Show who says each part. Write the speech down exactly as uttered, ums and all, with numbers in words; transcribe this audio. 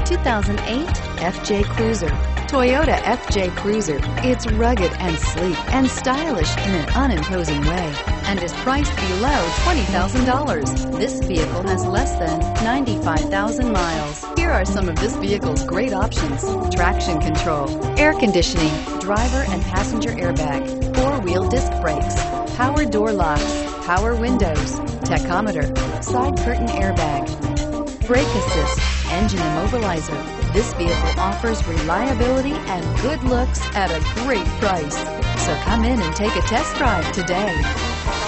Speaker 1: two thousand eight F J Cruiser. Toyota F J Cruiser. It's rugged and sleek and stylish in an unimposing way and is priced below twenty thousand dollars. This vehicle has less than ninety-five thousand miles. Here are some of this vehicle's great options: traction control, air conditioning, driver and passenger airbag, four-wheel disc brakes, power door locks, power windows, tachometer, side curtain airbag, brake assist, engine immobilizer. This vehicle offers reliability and good looks at a great price. So come in and take a test drive today.